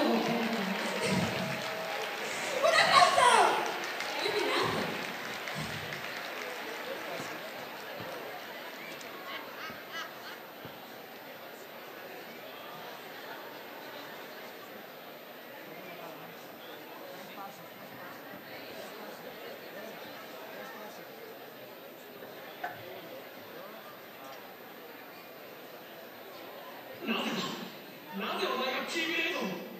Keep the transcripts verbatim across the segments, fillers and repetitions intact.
なぜだ、なぜお前がキービレイドを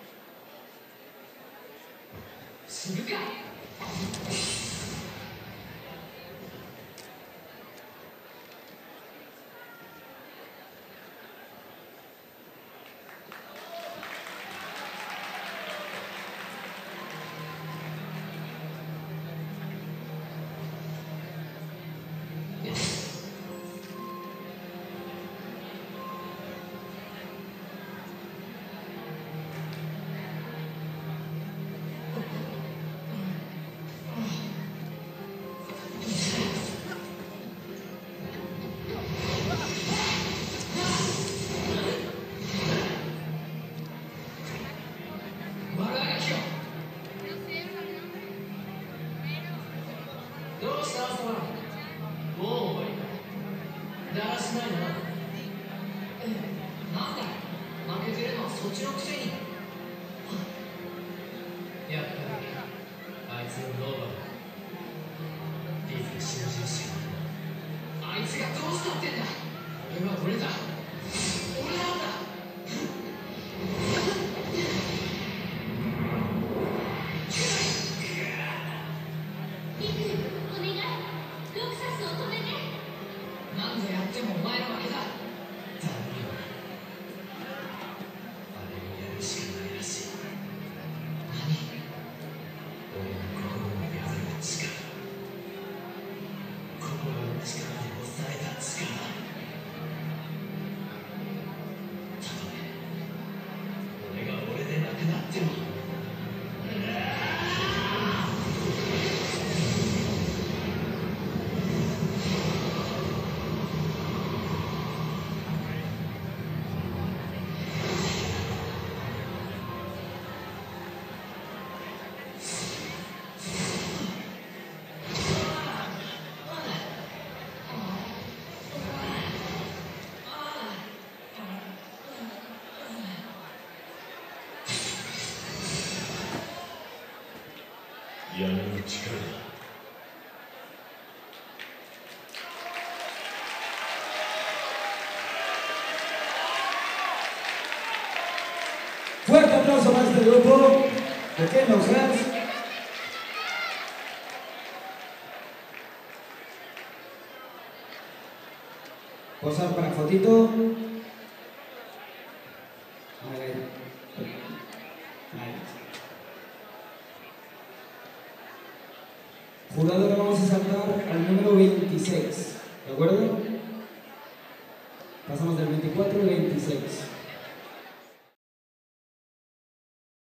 死ぬか。どうした朝はもう終わりか。だらしないな。なんだ負けてるのはそっちのくせに。やっぱりあいつのノーバーリーズ信じるしあいつがどうしたってんだ。俺は俺だ、俺なんだ。何度やってもお前の負けだ。ダメよ。あれをやるしかないらしい。何？俺の心を破る力。心の力で抑えた力。たとえ俺が俺でなくなっても。闇の力だ。 Fuerte aplauso para este grupo, Pequeños Heads. Posar para fotito. Ahí. Ahí. Jugador, vamos a saltar al número veintiséis, ¿de acuerdo? Pasamos del veinticuatro al veintiséis.